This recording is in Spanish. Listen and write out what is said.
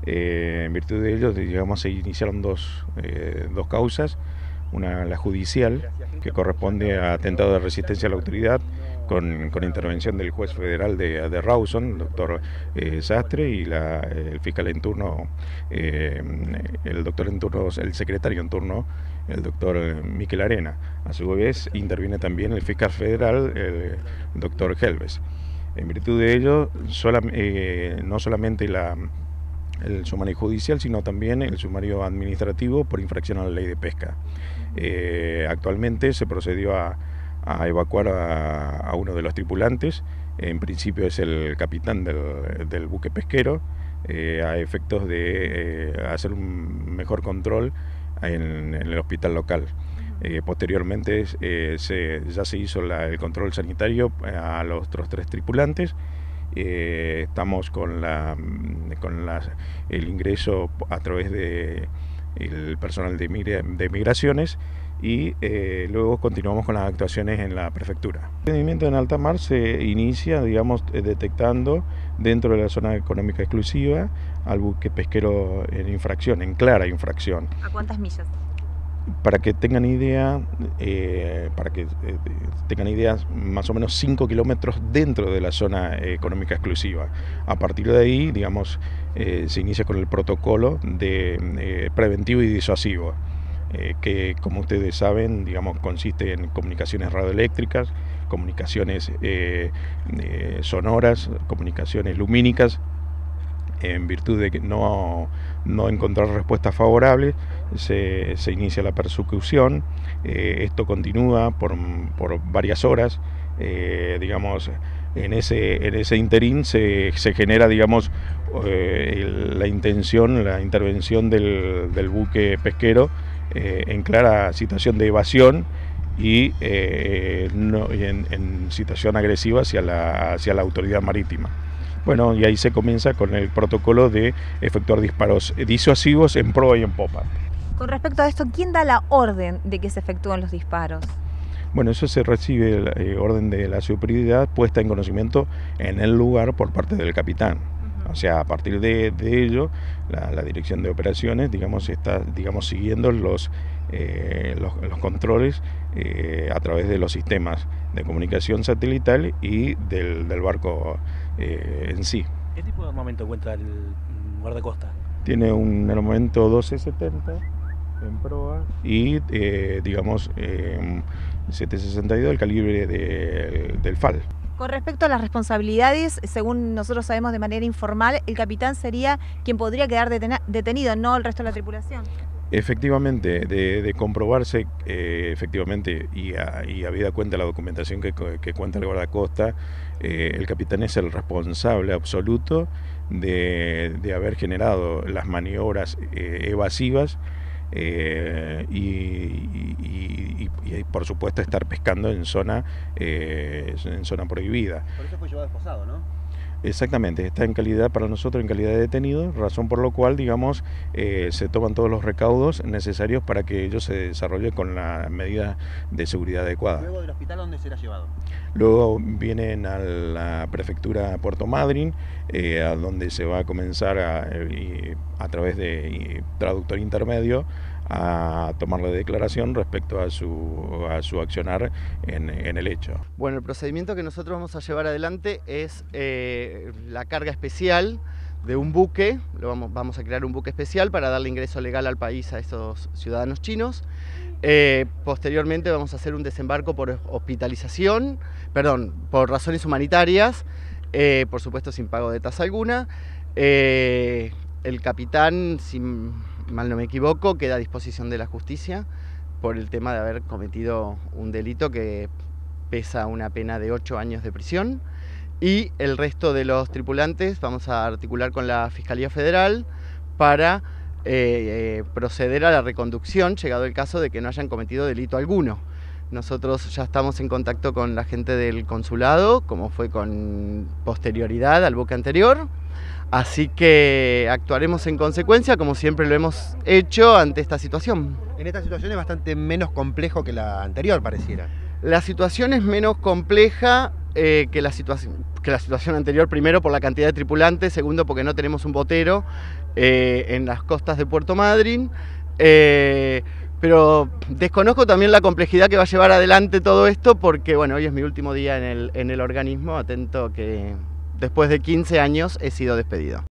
En virtud de ello, digamos, se iniciaron dos causas. Una, la judicial, que corresponde a atentado de resistencia a la autoridad, con intervención del juez federal de Rawson, el doctor Sastre, y el fiscal en turno, el doctor en turno, el secretario en turno, el doctor Miquel Arena. A su vez interviene también el fiscal federal, el doctor Helves. En virtud de ello, no solamente el sumario judicial, sino también el sumario administrativo por infracción a la ley de pesca. Actualmente se procedió a evacuar a uno de los tripulantes. En principio es el capitán del buque pesquero, a efectos de hacer un mejor control en el hospital local. Posteriormente ya se hizo el control sanitario a los otros 3 tripulantes. Estamos con el ingreso a través de el personal de migraciones, y luego continuamos con las actuaciones en la prefectura. El procedimiento en alta mar se inicia, digamos, detectando dentro de la zona económica exclusiva al buque pesquero en infracción, en clara infracción. ¿A cuántas millas? Para que tengan idea, más o menos 5 kilómetros dentro de la zona económica exclusiva. A partir de ahí, digamos, se inicia con el protocolo de preventivo y disuasivo, que, como ustedes saben, digamos, consiste en comunicaciones radioeléctricas, comunicaciones sonoras, comunicaciones lumínicas. En virtud de que no encontrar respuestas favorables, se inicia la persecución. Esto continúa por varias horas. Digamos, en ese interín se genera, digamos, la intervención del buque pesquero en clara situación de evasión y en situación agresiva hacia la autoridad marítima. Bueno, y ahí se comienza con el protocolo de efectuar disparos disuasivos en proa y en popa. Con respecto a esto, ¿quién da la orden de que se efectúen los disparos? Bueno, eso se recibe la orden de la superioridad puesta en conocimiento en el lugar por parte del capitán. O sea, a partir de ello, la dirección de operaciones, digamos, está, digamos, siguiendo los controles a través de los sistemas de comunicación satelital y del barco en sí. ¿Qué tipo de armamento cuenta el guardacosta? Tiene un armamento 1270 en proa y, digamos, 762 el calibre del FAL. Con respecto a las responsabilidades, según nosotros sabemos de manera informal, el capitán sería quien podría quedar detenido, no el resto de la tripulación. Efectivamente, de comprobarse, efectivamente, y habida cuenta la documentación que cuenta el guardacosta, el capitán es el responsable absoluto de haber generado las maniobras evasivas y por supuesto estar pescando en zona prohibida. Por eso fue llevado esposado, ¿no? Exactamente, está para nosotros en calidad de detenido, razón por la cual, digamos, se toman todos los recaudos necesarios para que ello se desarrolle con las medidas de seguridad adecuadas. Luego del hospital, ¿dónde será llevado? Luego vienen a la prefectura Puerto Madryn, a donde se va a comenzar a través de traductor intermedio a tomar la declaración respecto a su accionar en el hecho. Bueno, el procedimiento que nosotros vamos a llevar adelante es la carga especial de un buque. Vamos a crear un buque especial para darle ingreso legal al país a esos ciudadanos chinos. Posteriormente vamos a hacer un desembarco por hospitalización, por razones humanitarias, por supuesto sin pago de tasa alguna. El capitán, si mal no me equivoco, queda a disposición de la justicia por el tema de haber cometido un delito que pesa una pena de 8 años de prisión. Y el resto de los tripulantes vamos a articular con la Fiscalía Federal para proceder a la reconducción, llegado el caso de que no hayan cometido delito alguno. Nosotros ya estamos en contacto con la gente del consulado, como fue con posterioridad al buque anterior, así que actuaremos en consecuencia, como siempre lo hemos hecho ante esta situación. En esta situación es bastante menos complejo que la anterior, pareciera. La situación es menos compleja que la situación anterior, primero por la cantidad de tripulantes, segundo porque no tenemos un botero en las costas de Puerto Madryn. Pero desconozco también la complejidad que va a llevar adelante todo esto, porque bueno, hoy es mi último día en el organismo, atento que después de 15 años he sido despedido.